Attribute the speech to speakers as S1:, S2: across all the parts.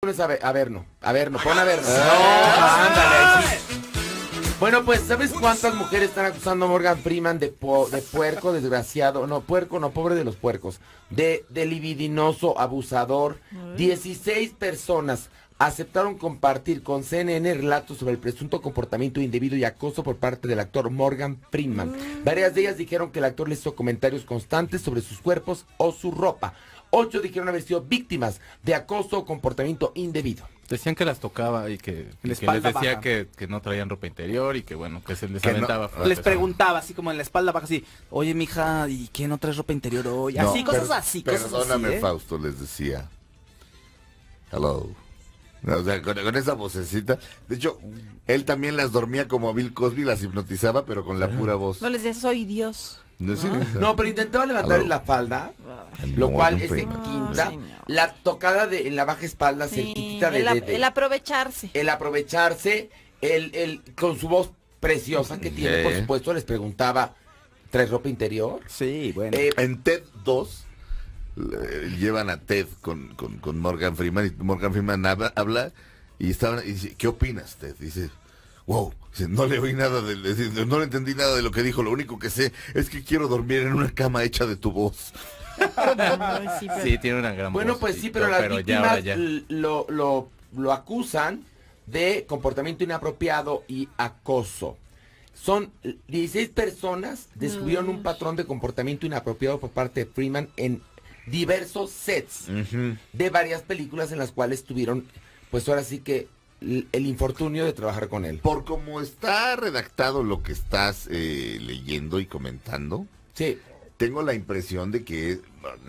S1: pones a ver, no, pon a ver. No, ándale, sí. Bueno, pues, ¿sabes cuántas mujeres están acusando a Morgan Freeman de puerco, desgraciado? No, puerco, no, pobre de los puercos. De libidinoso, abusador. 16 personas aceptaron compartir con CNN relatos sobre el presunto comportamiento indebido y acoso por parte del actor Morgan Freeman. Varias de ellas dijeron que el actor les hizo comentarios constantes sobre sus cuerpos o su ropa. 8 dijeron haber sido víctimas de acoso o comportamiento indebido.
S2: Decían que las tocaba y que les decía que no traían ropa interior y que bueno, que se les aventaba.
S3: No, les preguntaba así como en la espalda baja así, oye mija, ¿y qué no traes ropa interior hoy?
S4: No,
S3: así, cosas así,
S4: perdóname,
S3: ¿eh?
S4: Fausto les decía. Hello. O sea, con esa vocecita. De hecho, él también las dormía como a Bill Cosby, las hipnotizaba, pero con la pura voz.
S5: No les decía, soy Dios.
S1: No, pero intentaba levantarle la falda, lo cual es en quinta. La tocada en la baja espalda cerquita
S5: el aprovecharse.
S1: El aprovecharse, con su voz preciosa que tiene, por supuesto, les preguntaba, ¿traes ropa interior?
S3: Sí, bueno.
S4: En TED 2 llevan a Ted con Morgan Freeman y Morgan Freeman habla y dice, ¿qué opinas, Ted? Dice, wow, no le oí nada, no le entendí nada de lo que dijo, lo único que sé es que quiero dormir en una cama hecha de tu voz.
S2: Sí, tiene una gran voz.
S1: Bueno, pues sí, pero las víctimas lo acusan de comportamiento inapropiado y acoso. Son 16 personas descubrieron un patrón de comportamiento inapropiado por parte de Freeman en diversos sets de varias películas en las cuales tuvieron, pues ahora sí que el infortunio de trabajar con él.
S4: Por cómo está redactado lo que estás leyendo y comentando,
S1: sí,
S4: tengo la impresión de que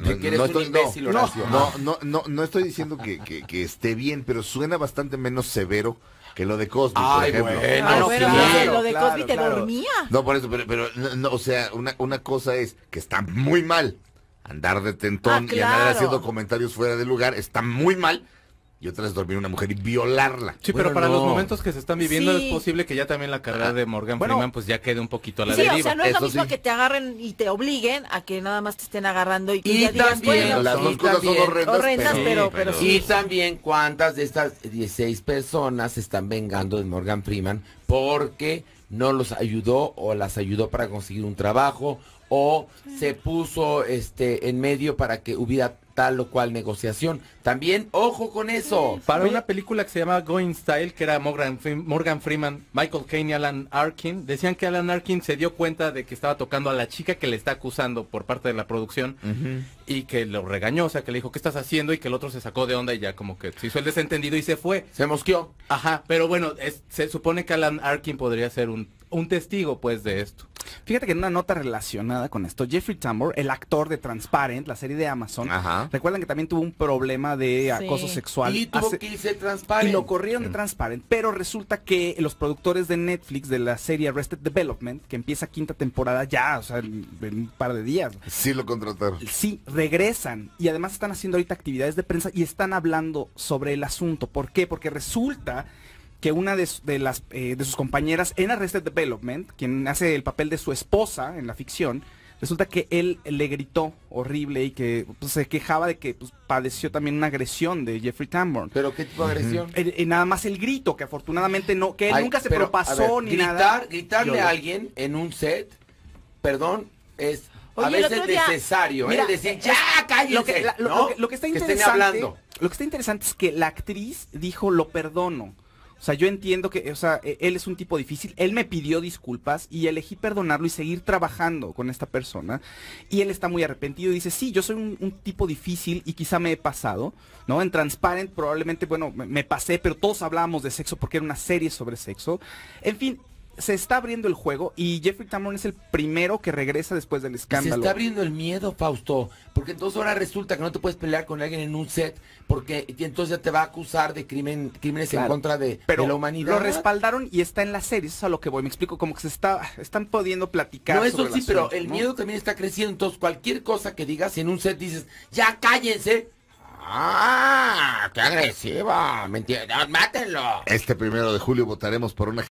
S4: no estoy diciendo que esté bien, pero suena bastante menos severo que lo de Cosby, por ejemplo.
S5: Lo de Cosby te dormía.
S4: No, por eso, pero no, o sea, una cosa es que está muy mal andar de tentón y andar haciendo comentarios fuera de lugar, está muy mal. Y otra es dormir una mujer y violarla.
S2: Sí, pero para los momentos que se están viviendo es posible que ya también la carrera de Morgan Freeman pues ya quede un poquito a la deriva.
S5: Sí, o sea, no es lo mismo que te agarren y te obliguen a que nada más te estén agarrando y que ya digas, bueno,
S4: las dos cosas son horrendas,
S5: pero
S1: sí. Y también cuántas de estas 16 personas se están vengando de Morgan Freeman porque no los ayudó o las ayudó para conseguir un trabajo o se puso en medio para que hubiera tal o cual negociación. También, ojo con eso.
S2: Para una película que se llama Going Style, que era Morgan Freeman, Michael Caine y Alan Arkin, decían que Alan Arkin se dio cuenta de que estaba tocando a la chica que le está acusando por parte de la producción y que lo regañó, o sea, que le dijo, ¿qué estás haciendo? Y que el otro se sacó de onda y ya como que se hizo el desentendido y se fue.
S1: Se mosqueó.
S2: Ajá, pero bueno, se supone que Alan Arkin podría ser un testigo, pues, de esto.
S3: Fíjate que en una nota relacionada con esto, Jeffrey Tambor, el actor de Transparent, la serie de Amazon, recuerdan que también tuvo un problema de acoso sexual.
S1: Y tuvo que irse Transparent.
S3: Y lo corrieron de Transparent, pero resulta que los productores de Netflix de la serie Arrested Development, que empieza quinta temporada ya, o sea, en un par de días.
S4: Sí lo contrataron.
S3: Sí, regresan. Y además están haciendo ahorita actividades de prensa y están hablando sobre el asunto. ¿Por qué? Porque resulta que una de sus compañeras en Arrested Development, quien hace el papel de su esposa en la ficción, resulta que él le gritó horrible y que pues, se quejaba de que pues, padeció también una agresión de Jeffrey Tambor.
S1: ¿Pero qué tipo de agresión?
S3: Nada más el grito, que afortunadamente no, que él nunca se propasó ni nada.
S1: Gritarle a alguien en un set, perdón, es a
S5: Oye,
S1: veces necesario.
S3: Mira,
S1: decir, ya, cállense.
S3: Lo que está
S1: Que estén hablando.
S3: lo que está interesante es que la actriz dijo, lo perdono. O sea, yo entiendo que, o sea, él es un tipo difícil, él me pidió disculpas y elegí perdonarlo y seguir trabajando con esta persona. Y él está muy arrepentido y dice, sí, yo soy un tipo difícil y quizá me he pasado, ¿no? En Transparent probablemente, bueno, me pasé, pero todos hablábamos de sexo porque era una serie sobre sexo. En fin, se está abriendo el juego y Jeffrey Tambor es el primero que regresa después del escándalo.
S1: Se está abriendo el miedo, Fausto, porque entonces ahora resulta que no te puedes pelear con alguien en un set porque entonces ya te va a acusar de crímenes en contra de la humanidad.
S3: Lo respaldaron y está en la serie, eso es a lo que voy, me explico, como que están pudiendo platicar.
S1: No, eso
S3: sobre
S1: sí,
S3: el
S1: pero
S3: asunto,
S1: el
S3: ¿no?
S1: miedo también está creciendo, entonces cualquier cosa que digas en un set dices, ya cállense. ¡Ah! ¡Qué agresiva! ¡Mátenlo!
S4: Este 1 de julio votaremos por una